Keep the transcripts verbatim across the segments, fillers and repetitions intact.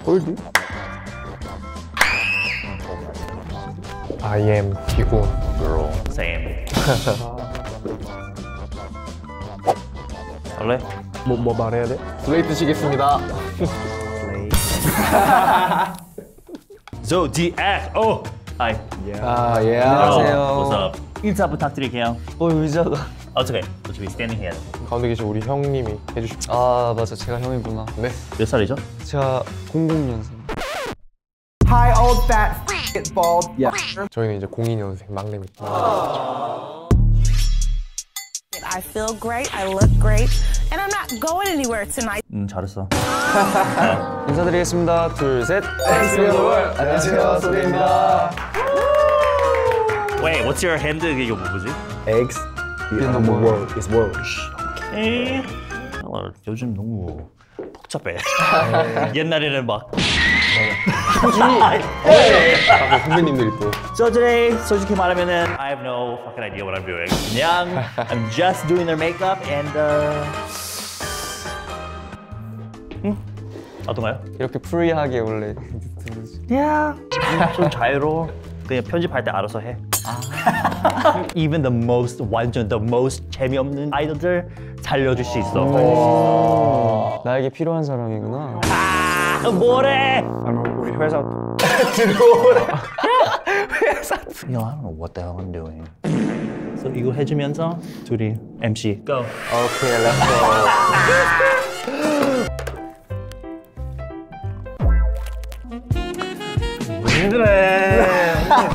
홀드? I am 기곤. Girl. Same. 할래? 뭐, 뭐 말해야 돼? 플레이트 시겠습니다. Zodiac. Oh, hi. 아, 예. 안녕하세요. What's up? 인사 부탁드릴게요. 어, 의자가. 어떻게? 어차피 스탠딩 해야 돼. 가운데 계신 우리 형님이 해주십시오. 아, 맞아. 제가 형이구나. 네. 몇 살이죠? 제가 공공년생. Hi, old fat f***ing bald. 저희는 이제 공이 년생 막내입니다. I feel great, I look great, and I'm not going anywhere tonight. 음, 잘했어. 인사드리겠습니다. 둘, 셋. 안녕하세요, 소리입니다. Wait, what's your hand? 이게 뭐지? Eggs in the world is world. 에이. 어, 요즘 너무 복잡해. 옛날에는 막 꾸준히 선배님들이 또 So today, 솔직히 말하면은 I have no fucking idea what I'm doing. 그냥 I'm just doing their makeup and uh... 음? 어떤가요? 이렇게 프리하게 원래 Yeah. 좀 자유로워. 그냥 편집할 때 알아서 해. Even the most 완전 the most 재미없는 아이돌들 살려줄 수 있어. 나에게 필요한 사람이구나. 아, 뭐래? 우리 회사 들어오래. 회사. Yo, I don't know what the hell I'm doing. So 이거 해주면서 둘이 엠씨 Go. 오케이, 렛츠 왜 그래?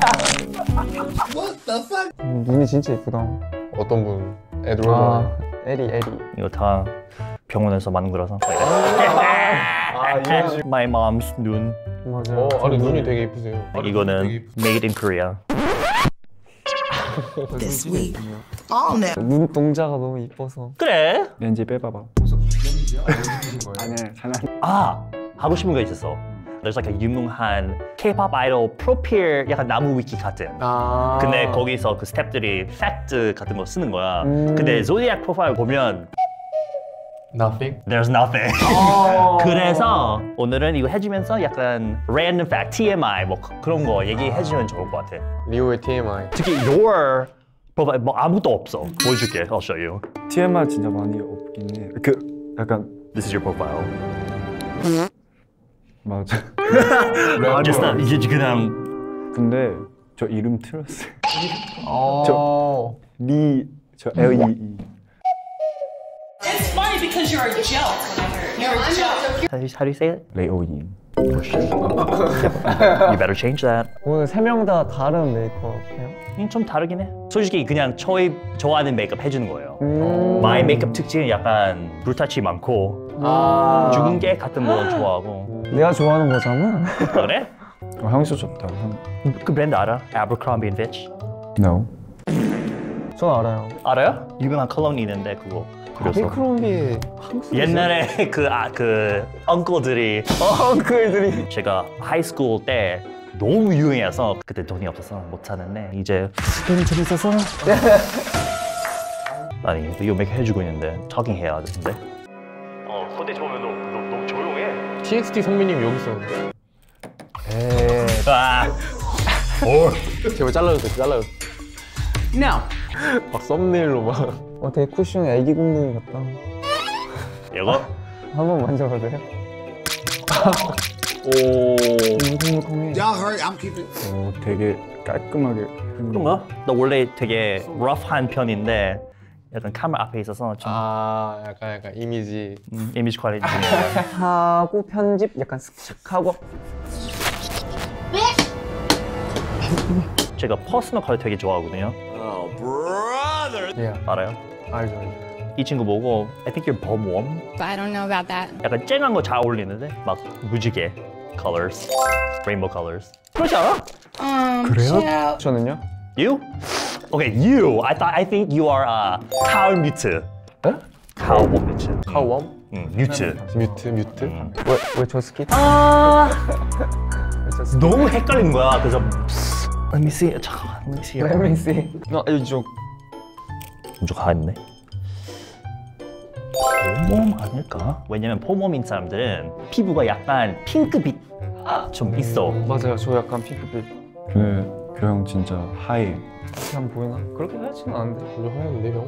고. 눈이 진짜 예쁘다. 어떤 분 애들 아, 에리, 에리. 이거 다 병원에서 만든 거라서. 아, 이런 식으로. My mom's 눈. 맞아. 어, 아니 눈이 되게 예쁘세요. 이거는 made in Korea. This week. All now. 눈동자가 너무 이뻐서. 그래? 렌즈 빼봐봐. 아니야, 장난. 아, 하고 싶은 거 있었어. There's like a 유명한 K-pop 아이돌 프로필 약간 나무 위키 같은. 아. 근데 거기서 그 스태프들이 팩트 같은 거 쓰는 거야. 음. 근데 Zodiac 프로파일 보면 Nothing? There's nothing. 그래서 오늘은 이거 해주면서 약간 random fact, TMI 뭐 그런 거 얘기해주면 좋을 것 같아. 리오의 티엠아이. 특히 your 프로파일 뭐 아무것도 없어. 보여줄게. I'll show you. 티엠아이 진짜 많이 없긴 해. 그 약간 This is your profile. 맞아. 아, just not, 이게 그냥 근데 저 이름 틀렸어요. 저 리, 저 L E E. It's funny because you're a joke. You're a joke. How do you, how do you say it? 레오인. You better change that. 오늘 세 명 다 다른 메이크업 해요? 음, 좀 다르긴 해. 솔직히 그냥 저희 좋아하는 메이크업 해주는 거예요. 음. 마이 메이크업 특징은 약간 불타치 많고 아. 죽은 게 같은 거 좋아하고. 내가 좋아하는 거잖아. 그래? 어, 향수 좋다. 향. 그 브랜드 알아? Abercrombie and Fitch? No. 전 알아요. 알아요? 유명한 컬러니 있는데 그거. 그래서 아비크롬비 한국 옛날에 그 아 그 엉클들이 엉클들이 제가 하이스쿨 때 너무 유행해서 그때 돈이 없어서 못 사는데 이제 돈이 좀 있어서 아니 이거 몇 개 해주고 있는데 talking 해야 되는데 어 콘텐츠 보면 너무, 너무, 너무 조용해. 티엑스티 선배님 여기 있었는데. 에이 아 오. 제발 잘라주세요. 잘라주세요. No. 막 썸네일로 막. 어, 되게 쿠션 애기 공둥이 같다. 이거? 한번 만져봐도 돼요? 오 콩콩콩해. Y'all heard? I'm keeping. 어, 되게 깔끔하게. 그런가? 나 원래 되게 rough한 편인데 약간 카메라 앞에 있어서 좀 아, 약간 약간 이미지. 음, 이미지 관리 중요해. 하고 편집 약간 슥슥 하고. 제가 퍼스널 컬러 되게 좋아하거든요. 예. 알아요? 알죠, 알죠. 이 친구 보고 I think you're bomb warm. I don't know about that. 약간 쨍한 거 잘 어울리는데 막 무지개 colors, rainbow colors. 그렇지 않아? Um, 그래요? 저는요? You? Okay, you. I thought I think you are a cow mute. 에? cow mute. 카우엄? 응, 뮤트. 뮤트, 뮤트? 음. 왜, 왜 저 스키? 아 너무 헷갈리는 거야. 그래서 Let me see. 잠깐만. Let me see. Let me see. 어, 이쪽. 좀 가있네. 봄웜 아닐까? 왜냐면 봄웜인 사람들은 피부가 약간 핑크빛 좀 있어. 맞아요. 저 약간 핑크빛. 그 그 형 진짜 하이. 이렇게 안 보이나? 그렇게 하지는 않은데. 별로 하얀데 형?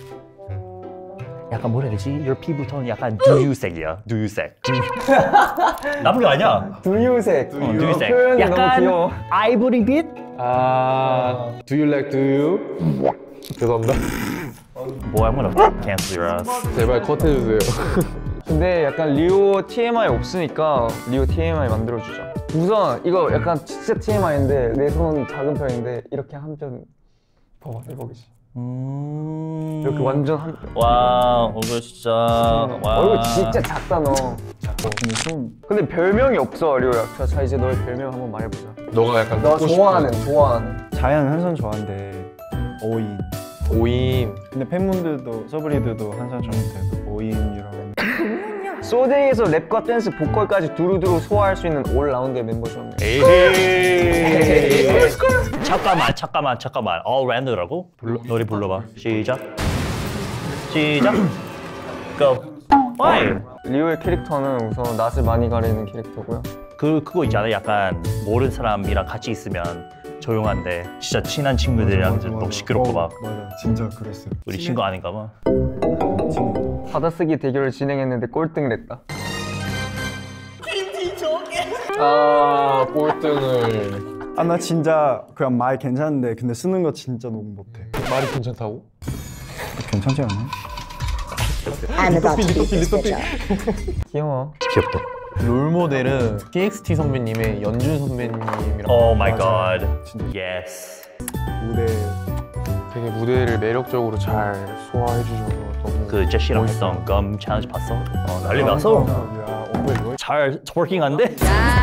약간 뭐라 해야 되지? 이 피부 톤 약간 두유색이야. 두유색. 나쁜 게 아니야. 두유색. 어, 두유색. 표현이 너무 약간 귀여워. 아이보리빛? 아, do you like do you? 죄송합니다. 뭐 I'm gonna cancel your ass. 제발 컷해주세요. 근데 약간 리오 티엠아이 없으니까 리오 티엠아이 만들어주자. 우선 이거 약간 진짜 티엠아이인데 내 손 작은 편인데 이렇게 한 편 봐봐 대박이지. 음... 이렇게 완전 한 편. 와 얼굴 진짜 와. 얼굴 진짜 작다 너. 근데 좀 근데 별명이 없어 리오야. 자, 자 이제 너의 별명 한번 말해보자. 너가 약간 너 듣고 좋아하는 좋아하는. 자연 한선 좋아하는데 오인. 싶은 오인. 근데 팬분들도 서브리들도 한선 좋아하는데 오인이라고. 소데이에서 랩과 댄스, 보컬까지 두루두루 소화할 수 있는 올라운드의 멤버죠. 에이. 잠깐만 잠깐만 잠깐만 allround라고? 노래 불러봐. 시작. 시작. Go. Why? 리오의 캐릭터는 우선 낯을 많이 가리는 캐릭터고요. 그 그거 있잖아. 약간 모르는 사람이랑 같이 있으면 조용한데 진짜 친한 친구들이랑 너무 시끄럽고 막. 맞아 진짜 그랬어요. 우리 친구 아닌가 봐. 받아쓰기 대결을 진행했는데 꼴등 냈다. 아, 꼴등을. 아 나 진짜 그냥 말 괜찮은데 근데 쓰는 거 진짜 너무 못해. 말이 괜찮다고? 괜찮지 않아? I'm about to beat this bitch up. 귀여워. 귀엽다. 롤 모델은 티엑스티 선배님의 연준 선배님이랑. Oh my god. Yes. 무대 되게 무대를 매력적으로 잘 소화해 주셔서 너무. 그 제시랑 했던 금 챌린지 봤어? 어, 난리 났어. 야 오빠 이거 잘 트워킹한데?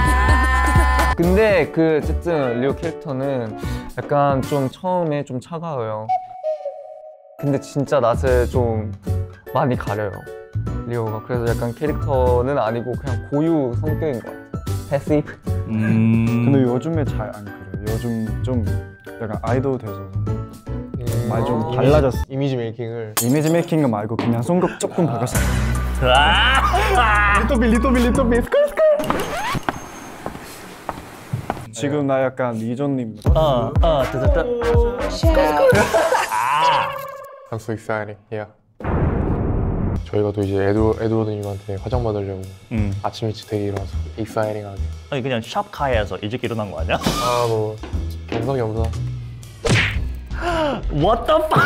근데 그 어쨌든 리오 캐릭터는 약간 좀 처음에 좀 차가워요. 근데 진짜 낯을 좀 많이 가려요. 리오가. 그래서 약간 캐릭터는 아니고 그냥 고유 성격인 것 같아요. 패시브. 음... 근데 요즘에 잘 안 그래요. 요즘 좀 약간 아이돌 돼서 말 좀 달라졌어. 이미지 메이킹을. 이미지 메이킹 말고 그냥 성격 조금 바꿨어. 아! 리토비 리토비 리토비 스컬스컬. 지금 나 약간 리존님. 어, 어, 됐다. I'm so excited. Yeah. 저희가 또 이제 에드, 에드워드님한테 화장 받으려고 음. 아침 일찍 되게 일어나서 익사이링하게. 아니 그냥 샵카에서 일찍 일어난 거 아니야? 아, 뭐 겸사겸사. What the fuck?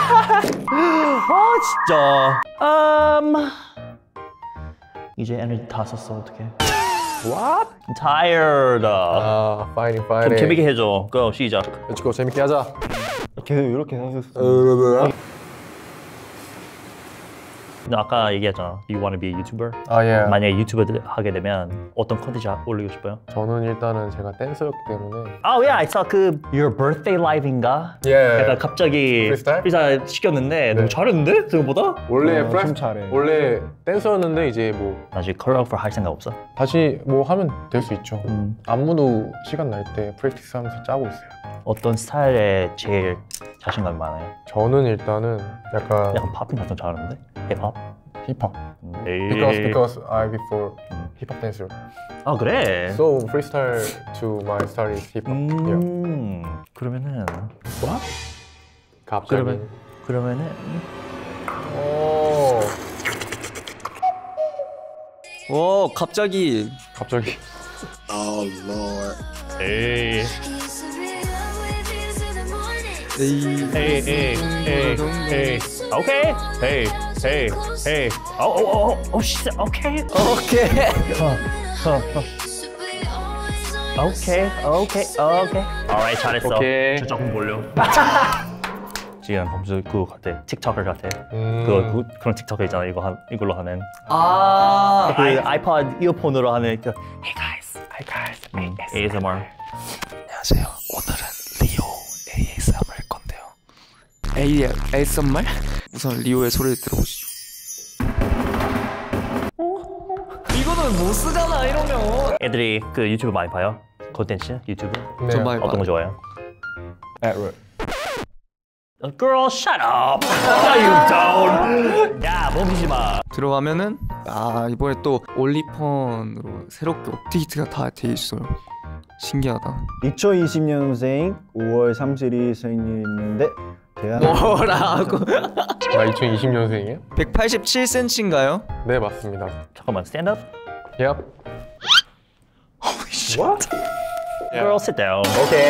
아 진짜. Um... 이제 에너지 다 썼어 어떡해? What? I'm tired. 아, fighting, 좀 fighting. 재밌게 해줘. Go 시작. Let's go. 재밌게 하자. 계속 이렇게 하셨어. 너 아까 얘기했잖아. You wanna be a YouTuber? 아, 예. 만약에 유튜버 하게 되면 어떤 컨텐츠 올리고 싶어요? 저는 일단은 제가 댄서였기 때문에. 아, 왜 I saw 그 Your Birthday Live인가? 예. 약간 갑자기 프리스타일? 프리스타일 시켰는데 너무 잘했는데? 생각보다? 원래 어, 프레스- 좀 잘해. 원래 댄서였는데 이제 뭐 나중에 컬러풀 할 생각 없어? 다시 뭐 하면 될 수 있죠. 음. 안무도 시간 날 때 프랙티스 하면서 짜고 있어요. 어떤 스타일에 제일 자신감이 많아요? 저는 일단은 약간 약간 팝핑 같은 거 잘하는데? 힙합? 힙합. 에이. Because because I before hip hop dancer. 아 그래? So freestyle to my style is hip hop. Yeah. 음... 그러면은 What? 갑자기. 그러면 그러면은 오. 오 갑자기. 갑자기. 에이 에이. 에이 에이 에이 에이 오케이 에이 에이 에이 오오오오 씨 오케이 오케이. 오케이 오케이 오케이 alright 잘했어 오케이. 저 조금 몰려 지금 범수 그거 같아 틱톡커 같아 음. 그거 그, 그런 틱톡커 있잖아 이거 한 이걸로 하는 아. 그 아이팟 이어폰으로 하는 그 Hey guys Hey guys 음, 에이에스엠알 안녕하세요. 오늘은 리오 에이에스엠알 할 건데요. 에이에스엠알? 우선 리오의 소리를 들어보시죠. 이거는 못 쓰잖아 이러면. 애들이 그 유튜브 많이 봐요? 콘텐츠 유튜브? 네. 정말 어떤 거 좋아해요? 에드. Girl, shut up! No, you don't! 야, 멈추지 마. 들어가면은 아 이번에 또 올리펀으로 새롭게 업데이트가 다 돼 있어요. 신기하다. 이천이십 년생 오월 삼십일 생일인데 대한민국 뭐라고? 나 이천이십 년생이에요? 백팔십칠 센티미터인가요? 네, 맞습니다. 잠깐만, stand up. Yep. Girl, sit down.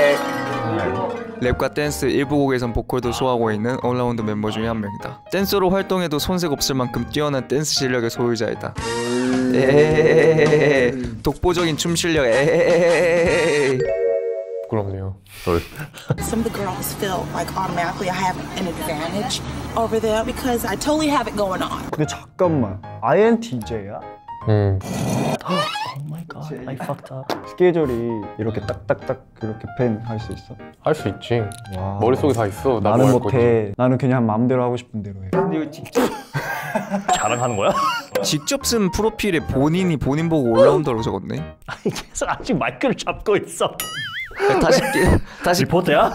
랩과 댄스 일부 곡에선 보컬도 소화하고 있는 올라운드 멤버 중에 한 명이다. 댄서로 활동해도 손색 없을 만큼 뛰어난 댄스 실력의 소유자이다. 에헤헤헤헤. 독보적인 춤 실력. 에헤헤헤헤. 부끄럽네요. Some of the girls feel like automatically I have an advantage over them because I totally have it going on. 근데 잠깐만 아이엔티제이야? 음. Oh my god, I fucked up. 스케줄이 이렇게 딱딱딱 이렇게 펜 할 수 있어? 할 수 있지. 와. 머릿속에 다 있어. 나 나는 뭐 할 못해. 나는 그냥 마음대로 하고 싶은 대로 해. 근데 이거 직접 자랑하는 거야? 직접 쓴 프로필에 본인이 본인 보고 올라운더라고 적었네. 아니 계속 아직 마이크를 잡고 있어. 다시 끼- 다시 리포트야?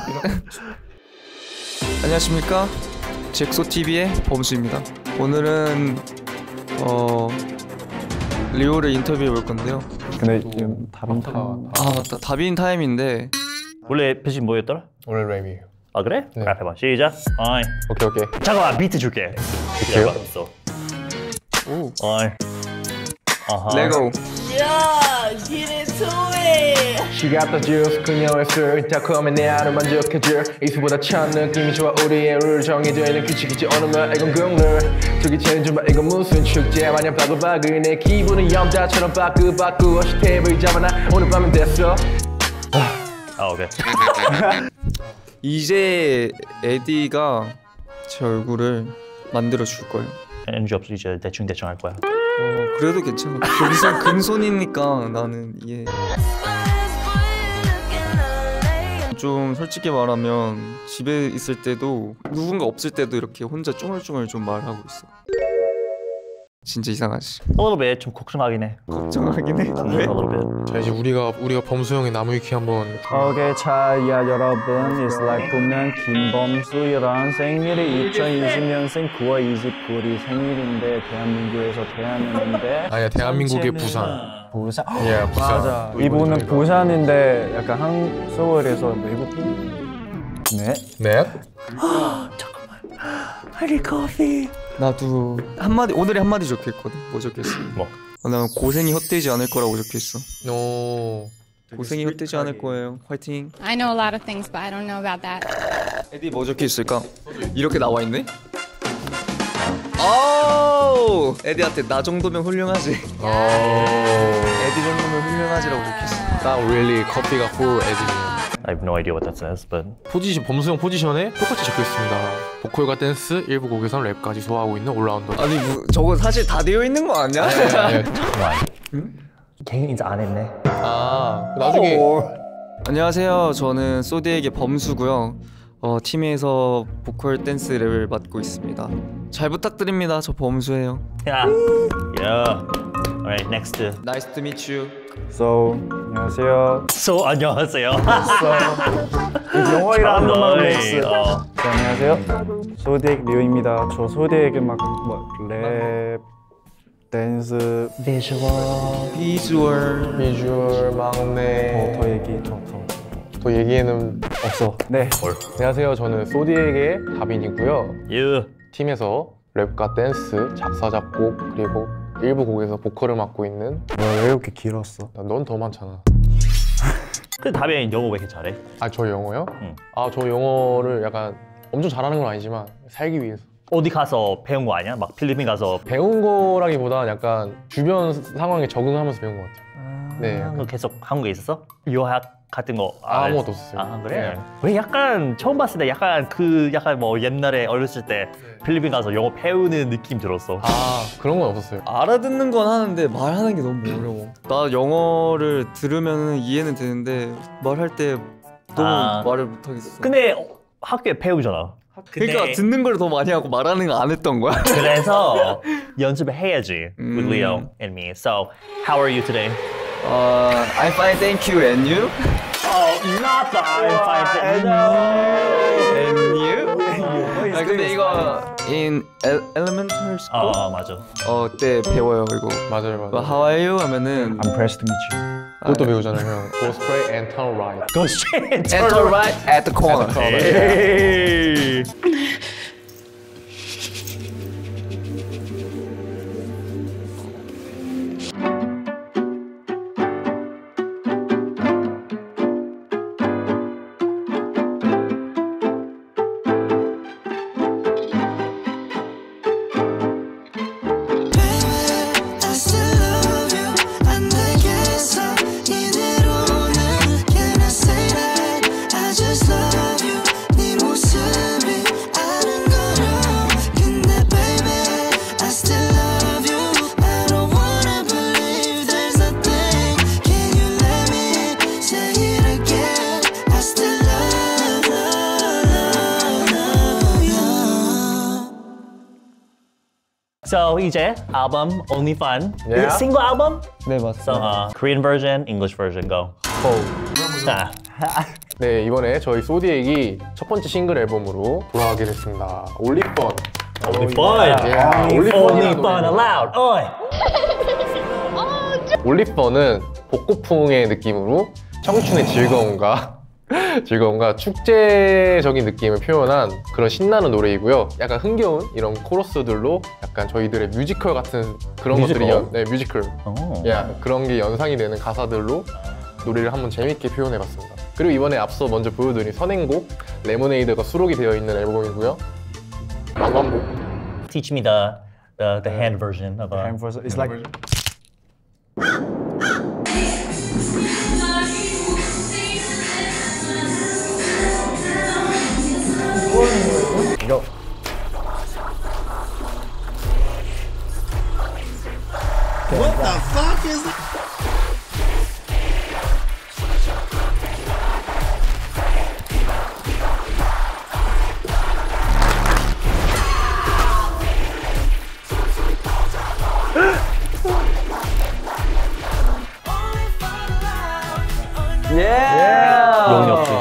안녕하십니까? 잭소티비의 범수입니다. 오늘은 어 리오를 인터뷰해 볼 건데요. 근데 지금 다른 다- 타임 아 맞다, 다빈 타임인데 원래 표시 뭐였더라? 원래 랩이에요. 아 그래? 네. 랩 해봐. 시작. 어이. 오케이, 오케이. 잠깐만 비트 줄게. 줄게요? 있어. 오 어이. 아하. 레고. Yeah, get into it. She got the juice 그녀의 술 달콤한 내 하루 만족해줄 이수보다 첫 느낌이 좋아 우리의 룰 정해져 있는 규칙이지 어느 날 이건 국룰 저기 챌린지 마 이건 무슨 축제 마냥 바글바글 내 기분은 염자처럼 바꾸바꾸 어시 테이블 잡아 나 오늘 밤은 됐어. 아 오케이. 이제 에디가 제 얼굴을 만들어 줄 거예요. 엔지 없어 이제 대충 대충 할 거야. 어, 그래도 괜찮아. 금손 금손이니까 나는 이해. 좀 솔직히 말하면 집에 있을 때도 누군가 없을 때도 이렇게 혼자 쫑알쫑알 좀 말하고 있어. 진짜 이상하지. A little bit 좀 걱정하긴 해. 걱정하긴 해. A little bit. 자, 이제 우리가 우리가 범수 형의 나무위키 한번. 오케이 자야 여러분 It's like 보면 김범수이란 생일이 이천이십 년생 구월 이십구일 생일인데 대한민국에서 태어났는데 아니야, 대한민국의 부산. 부산? 예, 부산. 맞아 이분은 부산인데 약간 한 서울에서 외국인? 네? 네. I need coffee. 나도 한마디 오늘의 한마디 적혀있거든. 뭐 적혔어? 뭐? 어, 난 고생이 헛되지 않을 거라고 적혀있어. 오. 고생이 헛되지 않을 거예요. 화이팅. I know a lot of things, but I don't know about that. 에디 뭐 적혀있을까? 이렇게 나와있네? 오! 에디한테 나 정도면 훌륭하지. 오. 에디 정도면 훌륭하지라고 적혀있어. Not really 커피가 for 에디네요. I have no idea what that says, but 포지션 범수 형 포지션에 똑같이 적혀 있습니다. 보컬과 댄스, 일부 곡에선 랩까지 소화하고 있는 올라운더. 아니 뭐, 저거 사실 다 되어 있는 거 아니야? 잠깐만. 개인 인사 안 했네. 아, 나중에 안녕하세요. 저는 소디에게 범수고요. 어, 팀에서 보컬 댄스 랩을 맡고 있습니다. 잘 부탁드립니다. 저 범수예요. 야. Yeah. Alright, next. Nice to meet you. So 안녕하세요 So 안녕하세요. 영어이라 한 번만 믹스 어. 네, 안녕하세요 소디엑 리오입니다 저 소디에게 막뭐 랩, 댄스 비주얼. 비주얼. 비주얼 더, 막내. 더 얘기 더 더 또 얘기에는 없어 네 안녕하세요. 저는 소디에게 다빈이고요. 유. 팀에서 랩과 댄스, 작사 작곡 그리고 일부 곡에서 보컬을 맡고 있는. 왜 이렇게 길었어? 넌 더 많잖아. 근데 다빈이 영어 왜 이렇게 잘해? 아, 저 영어요? 응. 아, 저 영어를 약간 엄청 잘하는 건 아니지만 살기 위해서. 어디 가서 배운 거 아니야? 막 필리핀 가서 배운 거라기보다 약간 주변 상황에 적응하면서 배운 것 같아요. 네, 약간. 그 계속 한국에 있었어? 유학 같은 거 안 아무것도 했- 없었어요. 아 그래? 네. 왜 약간 처음 봤을 때 약간 그 약간 뭐 옛날에 어렸을 때 필리핀 가서 영어 배우는 느낌 들었어. 아, 그런 건 없었어요. 알아듣는 건 하는데 말하는 게 너무 어려워. 나 영어를 들으면 이해는 되는데 말할 때 너무 아. 말을 못 하겠어. 근데 어, 학교에 배우잖아. 그러니까 근데 듣는 걸 더 많이 하고 말하는 거 안 했던 거야. 그래서 연습을 해야지 음. with Leo and me. So how are you today? 어, I'm fine, thank you, and you? Oh, not the I'm fine. And you? 아 근데 이거 in el- elementary school 아, 맞아. 어, 때 배워요 이거. 맞아요, 맞아요. Well, how are you 하면은 I'm pressed to meet you. 그것도 배우잖아요, 형. Go straight and turn right. Go straight and And turn right at the corner. Hey. So 이제 album Only Fun. Yeah. Single album? 네 So 맞습니다. uh, Korean version, English version, go. 자, 네, 이번에 저희 소디액이 첫 번째 싱글 앨범으로 돌아가게 됐습니다. Only Fun. Only Fun. Yeah, Only Only Fun이라는 Fun allowed. 어이. Only Fun은 복고풍의 느낌으로 청춘의 즐거움과 즐거움과 축제적인 느낌을 표현한 그런 신나는 노래이고요. 약간 흥겨운 이런 코러스들로 약간 저희들의 뮤지컬 같은 그런 뮤지컬? 것들이 연, 네, 뮤지컬. 오. 야, 그런 게 연상이 되는 가사들로 노래를 한번 재밌게 표현해봤습니다. 그리고 이번에 앞서 먼저 보여드린 선행곡 레모네이드가 수록이 되어 있는 앨범이고요. 망관곡. Teach me the the the hand version of a. And for, it's like go. What the fuck is that? 용역